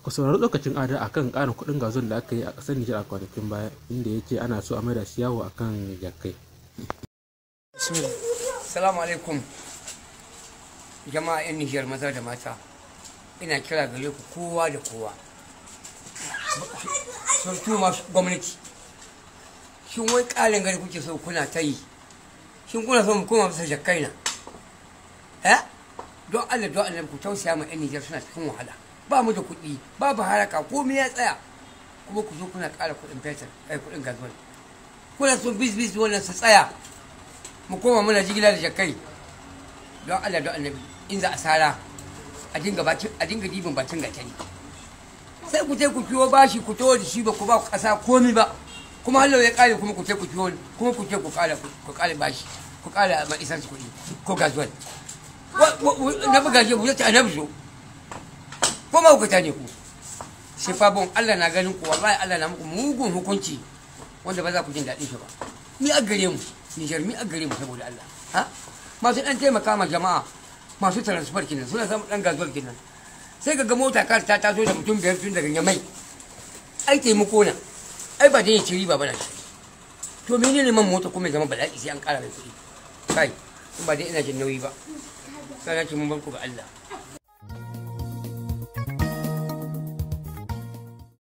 Ku saurari lokacin Ada akan ƙarin kuɗin gazon da aka yi a ƙasar Nijar a kwanakin baya, inda ya ce ana so a maida shi yawo akan jakai. Salamu alaikum jama'a 'yan Nijar maza da mata, ina kira gare ku kowa da kowa, surtu masu gwamnati. Shin wai ƙarin gari kuke so kuna ta yi? Shin kuna so mu koma bisa jakkai na? Don Allah don Allah ku tausaya ma 'yan Nijar, suna cikin wahala, ba mu da kuɗi, babu haraka, komai ya tsaya, kuma ku zo kuna ƙara kuɗin fetur, kuɗin gazuwal. Kuna so bis wannan su tsaya, mu koma muna jigila da jakkai. Don Allah don annabi, in za a sara a dinga dibin bacin gatari. Sai ku ku kiwo bashi ku to da shi, ba ku ba ku ƙasa komi ba, kuma hallo ya ƙare, kuma ku ku kiwo, kuma ku ƙara bashi, ku ƙara ma isan kuɗi ko gazuwal. Na buga shi buɗe ta annabi so, ko ma ku ne ku. Sai fa bon Allah na ganin ku, wallahi Allah na muku mugun hukunci wanda ba za ku jin daɗin shi ba. Ni a gare mu Nijar, mi a gare mu saboda Allah. Masu ɗan taimaka ma jama'a, masu transfer kinan suna samun ɗan gazuwar kinan. Sai ka ga mota kar ta taso da mutum 5 tun daga Yamai. Ai taimako na, ai ba dai ya ci riba ba na shi. To menene man mota kuma ya zama bala'i sai an ƙara mai kuɗi? Kai, ba dai ina jin nauyi ba. Sai na ce mun bar ku ga Allah.